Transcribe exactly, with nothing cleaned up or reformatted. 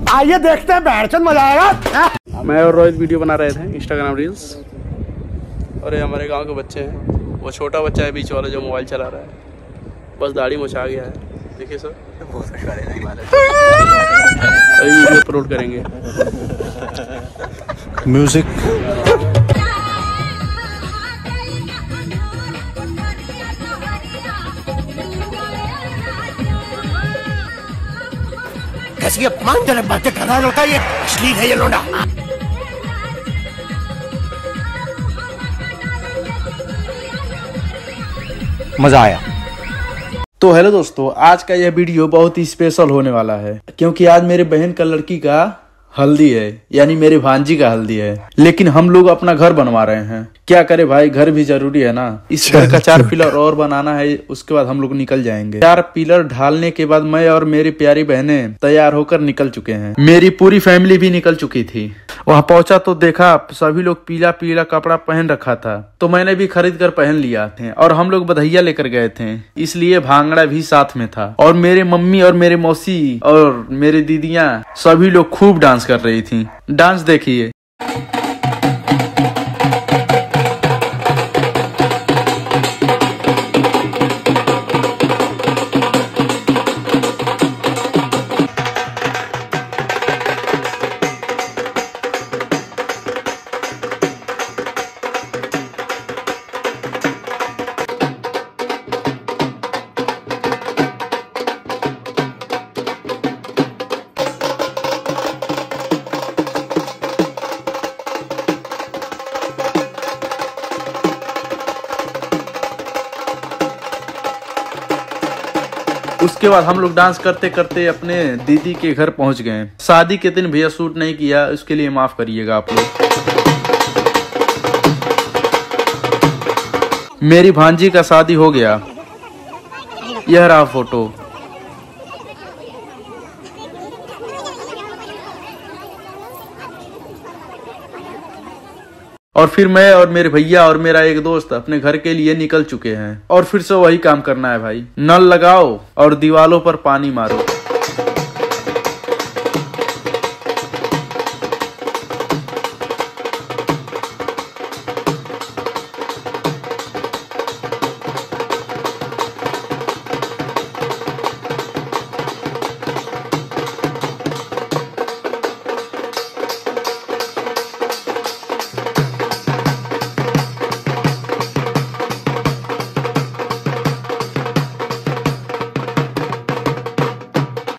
आइए देखते हैं, बैठचंद मजा आएगा। मैं और रोहित वीडियो बना रहे थे इंस्टाग्राम रील्स, और ये हमारे गांव के बच्चे हैं। वो छोटा बच्चा है बीच वाला जो मोबाइल चला रहा है, बस दाढ़ी मुछा गया है। देखिए सर, अभी वीडियो अपलोड करेंगे। म्यूजिक कैसी अपमानजनक बातें कर रहा है लड़का, ये अश्लील है ये लोंडा। मजा आया। तो हेलो दोस्तों, आज का यह वीडियो बहुत ही स्पेशल होने वाला है, क्योंकि आज मेरे बहन का लड़की का हल्दी है, यानी मेरे भांजी का हल्दी है। लेकिन हम लोग अपना घर बनवा रहे हैं। क्या करे भाई, घर भी जरूरी है ना। इस घर का चार पिलर और बनाना है, उसके बाद हम लोग निकल जाएंगे। चार पिलर ढालने के बाद मैं और मेरी प्यारी बहनें तैयार होकर निकल चुके हैं। मेरी पूरी फैमिली भी निकल चुकी थी। वहाँ पहुंचा तो देखा सभी लोग पीला पीला कपड़ा पहन रखा था, तो मैंने भी खरीद कर पहन लिया थे। और हम लोग बधैया लेकर गए थे, इसलिए भांगड़ा भी साथ में था। और मेरे मम्मी और मेरे मौसी और मेरी दीदियाँ सभी लोग खूब डांस कर रही थी। डांस देखिए। उसके बाद हम लोग डांस करते करते अपने दीदी के घर पहुंच गए। शादी के दिन भैया शूट नहीं किया, उसके लिए माफ करिएगा आप लोग। मेरी भांजी का शादी हो गया, यह रहा फोटो। और फिर मैं और मेरे भैया और मेरा एक दोस्त अपने घर के लिए निकल चुके हैं। और फिर से वही काम करना है भाई, नल लगाओ और दीवालों पर पानी मारो।